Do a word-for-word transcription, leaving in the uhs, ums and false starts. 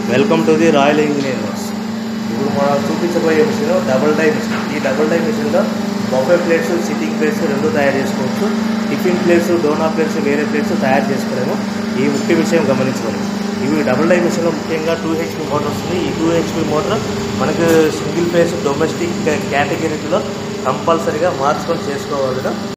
Welcome to the royal engineers. ఇప్పుడు మనం చూపించబోయే మిషన్ డబుల్ డై మిషన్. ఈ డబుల్ డై మిషన్లో బఫే ప్లేట్స్, సిట్టింగ్ ప్లేట్స్ రెండు తయారు చేసుకోవచ్చు. టిఫిన్ ప్లేట్స్, డోనా ప్లేట్స్, వేరే ప్లేట్స్ తయారు చేసుకోలేము. ఈ ముఖ్య విషయం గమనించుకోండి. ఇవి డబుల్ డై మిషన్లో ముఖ్యంగా టూ హెచ్పి మోటార్ వస్తుంది. ఈ టూ హెచ్పి మోటార్ మనకు సింగిల్ ఫేస్ డొమెస్టిక్ కేటగిరీలో కంపల్సరీగా మార్చుకొని చేసుకోవాలి.